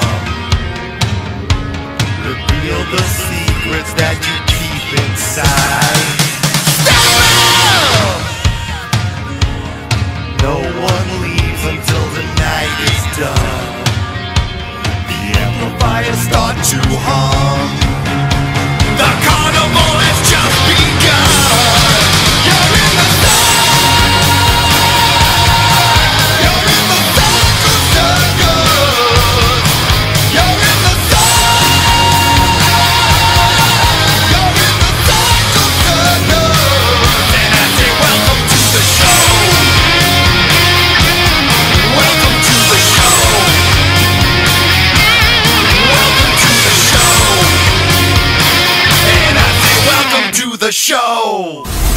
Reveal the secrets that you keep inside. No one leaves until the night is done. The amplifiers start to hum. The carnival has just begun. You're in the sun. You're in the circus. You're in the sun. You're in the circus. And I say welcome to the show. Welcome to the show. Welcome to the show. And I say welcome to the show.